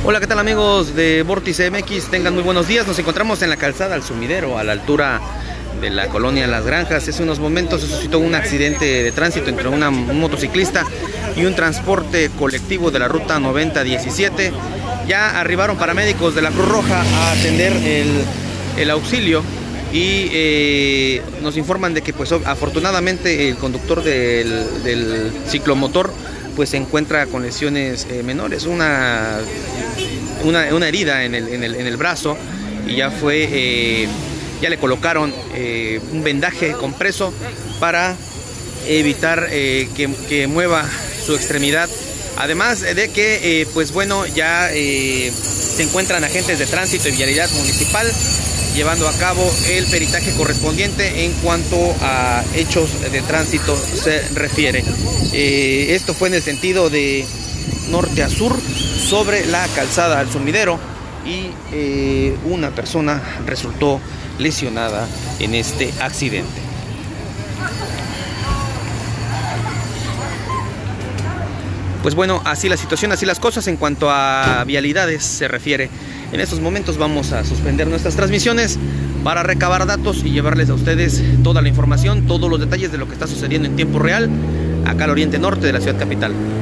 Hola, ¿qué tal amigos de Vórtice MX? Tengan muy buenos días. Nos encontramos en la calzada Al Sumidero, a la altura de la colonia Las Granjas. Hace unos momentos se suscitó un accidente de tránsito entre un motociclista y un transporte colectivo de la ruta 9017. Ya arribaron paramédicos de la Cruz Roja a atender el auxilio y nos informan de que pues afortunadamente el conductor del ciclomotor pues se encuentra con lesiones menores, una herida en el brazo, y ya le colocaron un vendaje compreso para evitar que mueva su extremidad. Además de que pues bueno, ya se encuentran agentes de tránsito y vialidad municipal llevando a cabo el peritaje correspondiente en cuanto a hechos de tránsito se refiere. Esto fue en el sentido de norte a sur sobre la calzada Al Sumidero, y una persona resultó lesionada en este accidente. Pues bueno, así la situación, así las cosas en cuanto a vialidades se refiere. En estos momentos vamos a suspender nuestras transmisiones para recabar datos y llevarles a ustedes toda la información, todos los detalles de lo que está sucediendo en tiempo real acá al oriente norte de la ciudad capital.